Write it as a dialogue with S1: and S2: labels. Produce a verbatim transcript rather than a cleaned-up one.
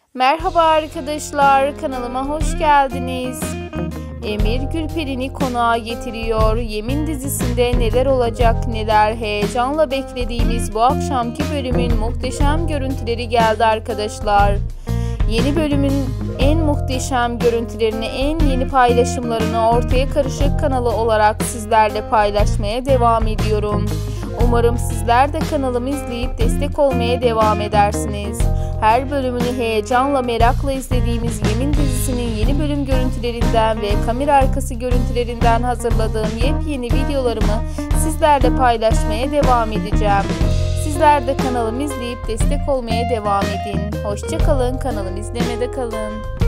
S1: Merhaba arkadaşlar, kanalıma hoş geldiniz. Emir Gülperi'ni konağa getiriyor. Yemin dizisinde neler olacak neler, heyecanla beklediğimiz bu akşamki bölümün muhteşem görüntüleri geldi arkadaşlar. Yeni bölümün en muhteşem görüntülerini, en yeni paylaşımlarını Ortaya Karışık kanalı olarak sizlerle paylaşmaya devam ediyorum. Umarım sizler de kanalımı izleyip destek olmaya devam edersiniz. Her bölümünü heyecanla, merakla izlediğimiz Yemin dizisinin yeni bölüm görüntülerinden ve kamera arkası görüntülerinden hazırladığım yepyeni videolarımı sizlerle paylaşmaya devam edeceğim. Sizler de kanalımı izleyip destek olmaya devam edin. Hoşça kalın, kanalımı izlemede kalın.